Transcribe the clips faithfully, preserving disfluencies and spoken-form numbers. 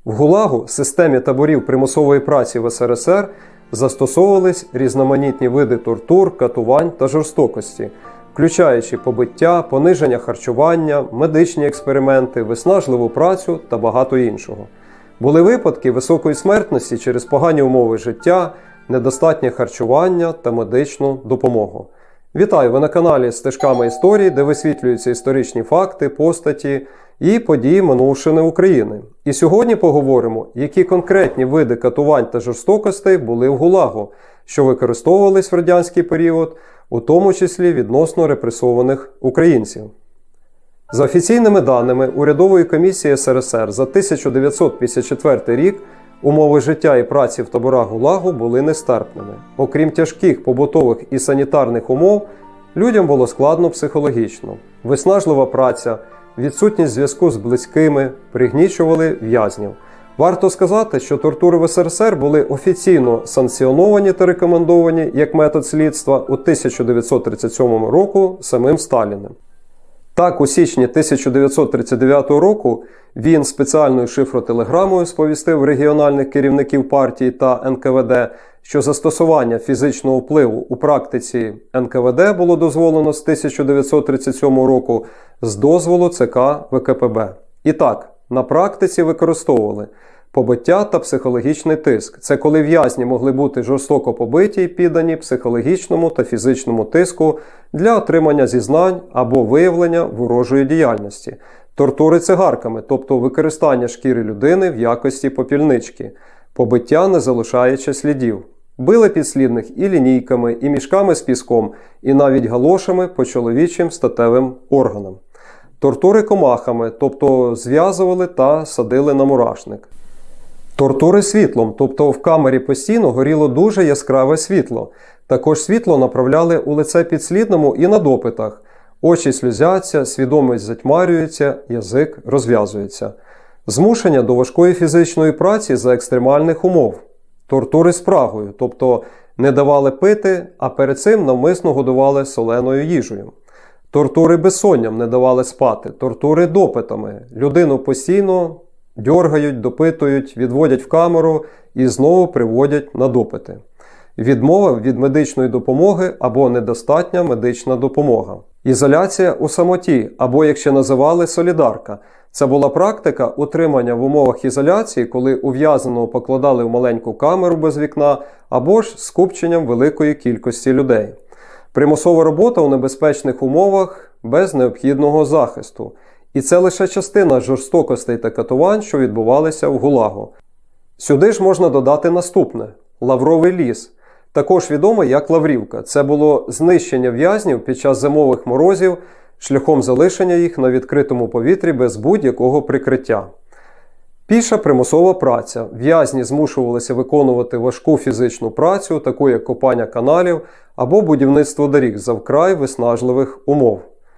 В ГУЛАГу, системі таборів примусової праці в ес ер ес ер, застосовувались різноманітні види тортур, катувань та жорстокості, включаючи побиття, пониження харчування, медичні експерименти, виснажливу працю та багато іншого. Були випадки високої смертності через погані умови життя, недостатнє харчування та медичну допомогу. Вітаю! Ви на каналі «Стежками історії», де висвітлюються історичні факти, постаті і події минувшини України. І сьогодні поговоримо, які конкретні види катувань та жорстокостей були в ГУЛАГу, що використовувались в радянський період, у тому числі відносно репресованих українців. За офіційними даними Урядової комісії ес ер ес ер за тисяча дев'ятсот п'ятдесят четвертий рік, умови життя і праці в таборах ГУЛАГу були нестерпними. Окрім тяжких побутових і санітарних умов, людям було складно психологічно. Виснажлива праця, відсутність зв'язку з близькими пригнічували в'язнів. Варто сказати, що тортури в ес ер ес ер були офіційно санкціоновані та рекомендовані як метод слідства у тисяча дев'ятсот тридцять сьомому року самим Сталіним. Так, у січні тисяча дев'ятсот тридцять дев'ятого року він спеціальною шифротелеграмою сповістив регіональних керівників партії та ен ка ве де, що застосування фізичного впливу у практиці ен ка ве де було дозволено з тисяча дев'ятсот тридцять сьомого року з дозволу це ка вэ ка пе бе. І так, на практиці використовували побиття та психологічний тиск. Це коли в'язні могли бути жорстоко побиті і піддані психологічному та фізичному тиску для отримання зізнань або виявлення ворожої діяльності. Тортури цигарками, тобто використання шкіри людини в якості попільнички. Побиття, не залишаючи слідів. Били підслідних і лінійками, і мішками з піском, і навіть галошами по чоловічим статевим органам. Тортури комахами, тобто зв'язували та садили на мурашник. Тортури світлом, тобто в камері постійно горіло дуже яскраве світло. Також світло направляли у лице підслідному і на допитах. Очі сльозяться, свідомість затьмарюється, язик розв'язується. Змушення до важкої фізичної праці за екстремальних умов. Тортури спрагою, тобто не давали пити, а перед цим навмисно годували соленою їжею. Тортури безсонням, не давали спати. Тортури допитами. Людину постійно дьоргають, допитують, відводять в камеру і знову приводять на допити. Відмова від медичної допомоги або недостатня медична допомога. Ізоляція у самоті, або, як ще називали, солідарка. Це була практика утримання в умовах ізоляції, коли ув'язненого покладали в маленьку камеру без вікна, або ж скупченням великої кількості людей. Примусова робота у небезпечних умовах без необхідного захисту. І це лише частина жорстокостей та катувань, що відбувалися в ГУЛАГу. Сюди ж можна додати наступне – Лавровий ліс. Також відомий як Лаврівка. Це було знищення в'язнів під час зимових морозів шляхом залишення їх на відкритому повітрі без будь-якого прикриття. Піша примусова праця. В'язні змушувалися виконувати важку фізичну працю, таку як копання каналів або будівництво доріг за вкрай виснажливих умов.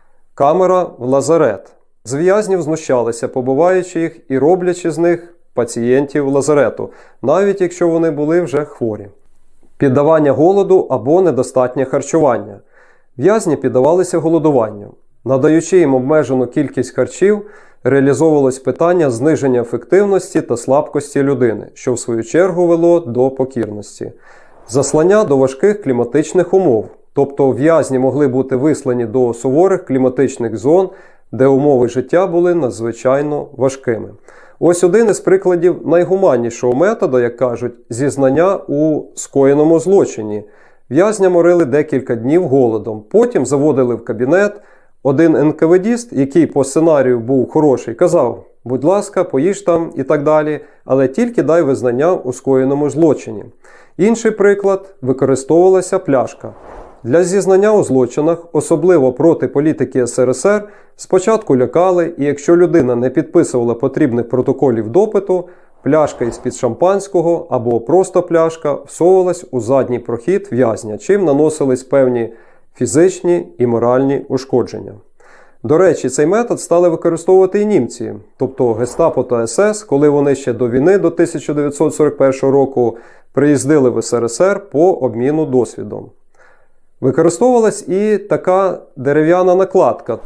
Камера в лазарет. З в'язнів знущалися, побиваючи їх і роблячи з них пацієнтів лазарету, навіть якщо вони були вже хворі. Піддавання голоду або недостатнє харчування. В'язні піддавалися голодуванню. Надаючи їм обмежену кількість харчів, реалізовувалось питання зниження ефективності та слабкості людини, що в свою чергу вело до покірності. Заслання до важких кліматичних умов, тобто в'язні могли бути вислані до суворих кліматичних зон, де умови життя були надзвичайно важкими. Ось один із прикладів найгуманнішого методу, як кажуть, зізнання у скоєному злочині. В'язня морили декілька днів голодом, потім заводили в кабінет. Один ен ка ве діст, який по сценарію був хороший, казав: «Будь ласка, поїж там» і так далі, але тільки дай визнання у скоєному злочині. Інший приклад – використовувалася пляшка. Для зізнання у злочинах, особливо проти політики ес ер ес ер, спочатку лякали, і якщо людина не підписувала потрібних протоколів допиту, пляшка із-під шампанського або просто пляшка всовувалась у задній прохід в'язня, чим наносились певні фізичні і моральні ушкодження. До речі, цей метод стали використовувати і німці, тобто гестапо та ес ес, коли вони ще до війни, до тисяча дев'ятсот сорок першого року, приїздили в ес ер ес ер по обміну досвідом. Використовувалась і така дерев'яна накладка,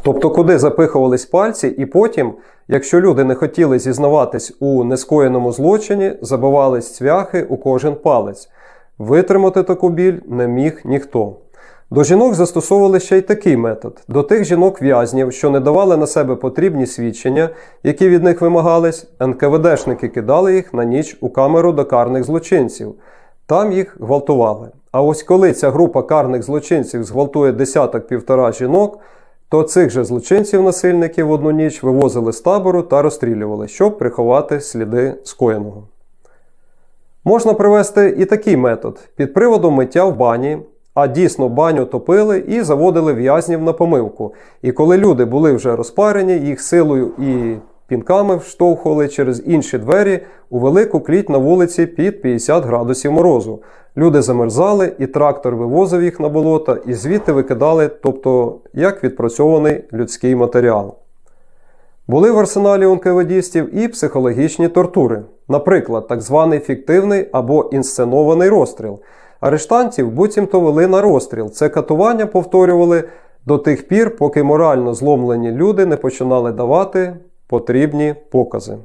Тобто куди запихувались пальці, і потім, якщо люди не хотіли зізнаватись у нескоєному злочині, забивались цвяхи у кожен палець. Витримати таку біль не міг ніхто. До жінок застосовували ще й такий метод. До тих жінок-в'язнів, що не давали на себе потрібні свідчення, які від них вимагались, ен ка ве дешники кидали їх на ніч у камеру до карних злочинців. Там їх гвалтували. А ось коли ця група карних злочинців зґвалтує десяток-півтора жінок, то цих же злочинців-насильників в одну ніч вивозили з табору та розстрілювали, щоб приховати сліди скоєного. Можна привести і такий метод. Під приводом миття в бані, а дійсно баню топили і заводили в'язнів на помивку. І коли люди були вже розпарені, їх силою і пінками вштовхували через інші двері у велику кліть на вулиці під п'ятдесят градусів морозу. Люди замерзали, і трактор вивозив їх на болота, і звідти викидали, тобто як відпрацьований людський матеріал. Були в арсеналі НКВДістів і психологічні тортури. Наприклад, так званий фіктивний або інсценований розстріл. Арештантів буцімто вели на розстріл. Це катування повторювали до тих пір, поки морально зломлені люди не починали давати потрібні покази.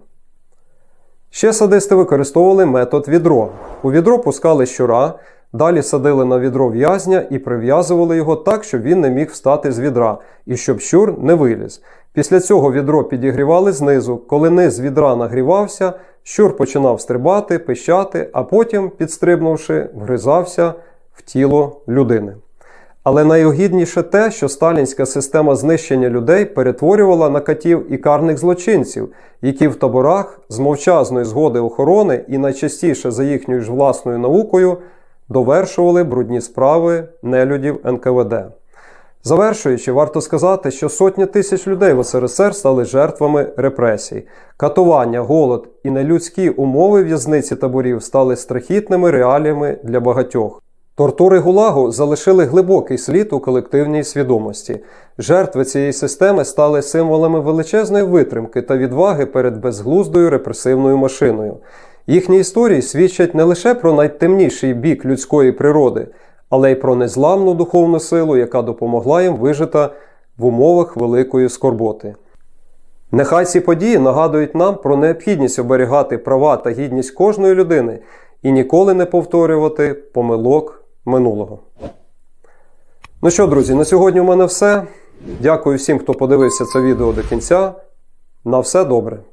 Ще садисти використовували метод відро. У відро пускали щура, далі садили на відро в'язня і прив'язували його так, щоб він не міг встати з відра, і щоб щур не виліз. Після цього відро підігрівали знизу. Коли низ відра нагрівався, щур починав стрибати, пищати, а потім, підстрибнувши, вгризався в тіло людини. Але найогідніше те, що сталінська система знищення людей перетворювала на катів і карних злочинців, які в таборах з мовчазної згоди охорони і найчастіше за їхньою ж власною наукою довершували брудні справи нелюдів ен ка ве де. Завершуючи, варто сказати, що сотні тисяч людей в ес ер ес ер стали жертвами репресій. Катування, голод і нелюдські умови в'язниці таборів стали страхітними реаліями для багатьох. Тортури ГУЛАГу залишили глибокий слід у колективній свідомості. Жертви цієї системи стали символами величезної витримки та відваги перед безглуздою репресивною машиною. Їхні історії свідчать не лише про найтемніший бік людської природи, але й про незламну духовну силу, яка допомогла їм вижити в умовах великої скорботи. Нехай ці події нагадують нам про необхідність оберігати права та гідність кожної людини і ніколи не повторювати помилок минулого. Ну що, друзі, на сьогодні у мене все. Дякую всім, хто подивився це відео до кінця. На все добре!